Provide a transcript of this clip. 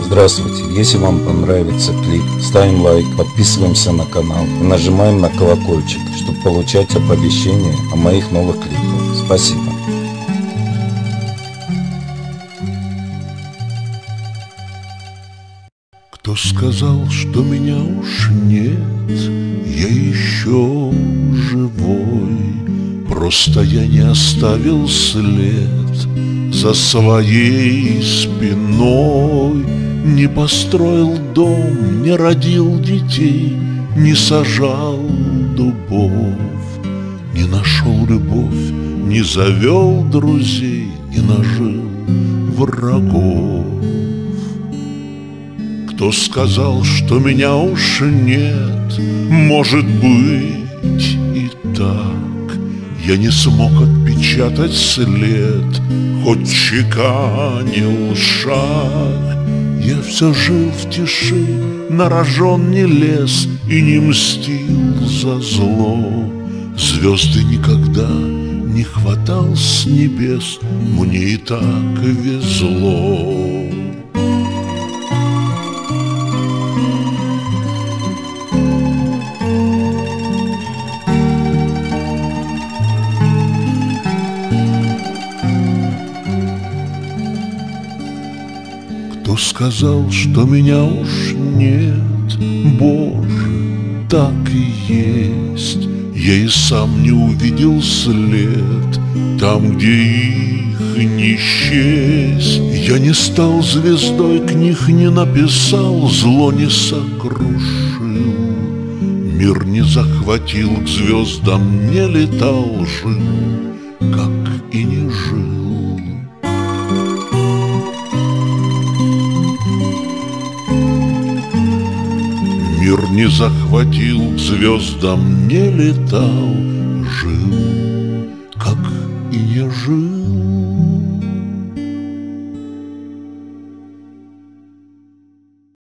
Здравствуйте! Если вам понравится клип, ставим лайк, подписываемся на канал и нажимаем на колокольчик, чтобы получать оповещения о моих новых клипах. Спасибо! Кто сказал, что меня уж нет, я еще живой. Просто я не оставил след за своей спиной. Не построил дом, не родил детей, не сажал дубов, не нашел любовь, не завел друзей, не нажил врагов. Кто сказал, что меня уж нет? Может быть и так. Я не смог отпечатать след, хоть чеканил шаг. Я все жил в тиши, на рожон не лез и не мстил за зло. Звезды никогда не хватал с небес, мне и так везло. Кто сказал, что меня уж нет? Боже, так и есть. Я и сам не увидел след там, где их не счесть. Я не стал звездой, книг не написал, зло не сокрушил, мир не захватил, к звездам не летал, жил, как и не жил. Мир не захватил, к звездам не летал,